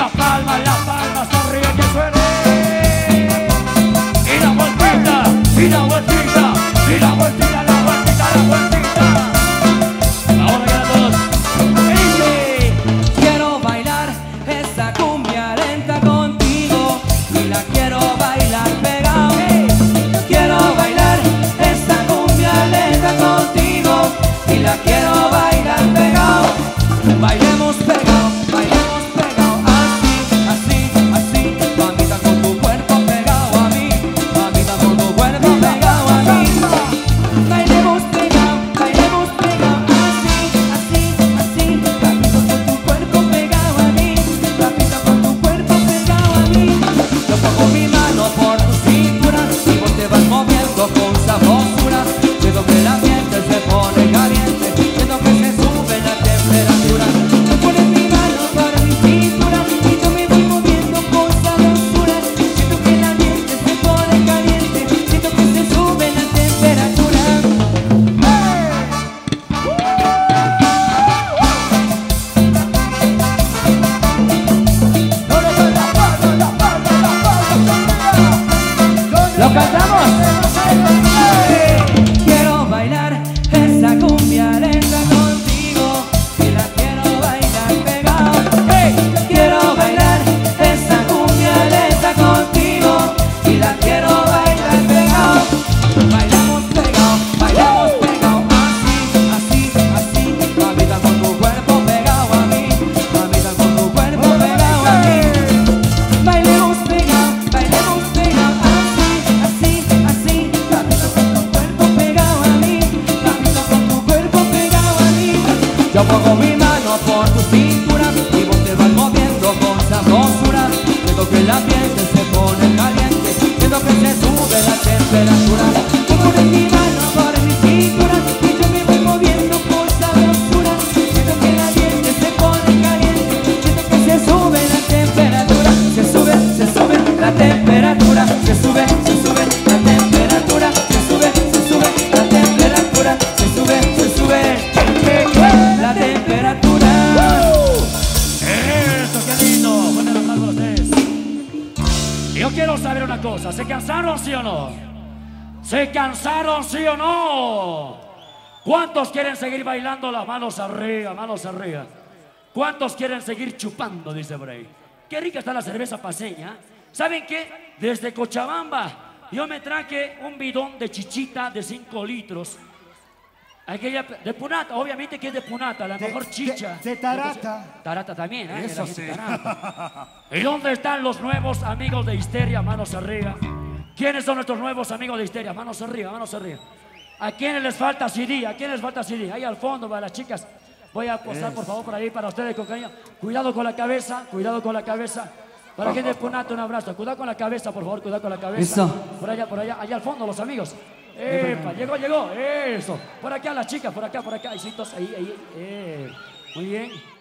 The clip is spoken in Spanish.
la palma sonríe que suene. Y la vueltita, y la vueltita, y la vueltita, la vueltita, la vueltita. Ahora ya todos. Dice, quiero bailar esta cumbia lenta contigo y la quiero bailar pegado. Quiero bailar esta cumbia lenta contigo y la quiero bailar pegado. Bailemos pegado, así, así, así. Mamita con tu cuerpo pegado a mí, mamita con tu cuerpo pegado a mí. Bailemos pegado, así, así, así. Mamita con tu cuerpo pegado a mí, mamita con tu cuerpo pegado a mí. Yo pongo mi mano por tu cintura y vos te vas moviendo con sabrosura. Siento que el ambiente se pone caliente, siento que se sube la temperatura. Tú pones mi mano por mi cintura y yo me voy moviendo con sabrosura. Siento que el ambiente se pone caliente, siento que se sube la temperatura. ¡Lo cantamos! Quiero bailar esa cumbia lenta contigo y la quiero bailar pegado. Quiero bailar esa cumbia lenta contigo y la quiero bailar pegado. Bailamos pegado, así, así, así. Mamita con tu cuerpo pegado a mí, mamita con tu cuerpo pegado a mí. Bailemos pegado, así, así, así. Mamita con tu cuerpo pegado a mí, mamita con tu cuerpo pegado a mí. Yo pongo mi mano por tu cintura y vos te vas moviendo con sabrosura. Siento que el ambiente se pone caliente, siento que se sube la temperatura. Tú pones mi mano por mi cintura y yo me voy moviendo con sabrosura. Siento que el ambiente se pone caliente, siento que se sube la temperatura. Se sube la temperatura, se sube la temperatura, se sube la temperatura, se sube la temperatura. eso, qué lindo. Buenas tardes a ustedes. Yo quiero saber una cosa, ¿se cansaron sí o no? ¿Se cansaron sí o no? ¿Cuántos quieren seguir bailando? Las manos arriba, manos arriba. ¿Cuántos quieren seguir chupando? Dice por ahí. Qué rica está la cerveza paseña. ¿Saben qué? Desde Cochabamba yo me traje un bidón de chichita de 5 litros. Aquella de Punata, obviamente que es de Punata, la mejor chicha. De Tarata. Tarata también, ¿eh? Eso sí. ¿Y dónde están los nuevos amigos de Histeria? Manos arriba. ¿Quiénes son nuestros nuevos amigos de Histeria? Manos arriba, manos arriba. ¿A quiénes les falta CD? ¿A quiénes les falta CD? Ahí al fondo, para las chicas. Voy a posar, por favor, por ahí para ustedes con cariño. Cuidado con la cabeza, cuidado con la cabeza. Para la gente de Punata, un abrazo. Cuidado con la cabeza, por favor, cuidado con la cabeza. Eso. Por allá, allá al fondo, los amigos. Epa, llegó, eso. Por acá las chicas, por acá, ahí, muy bien.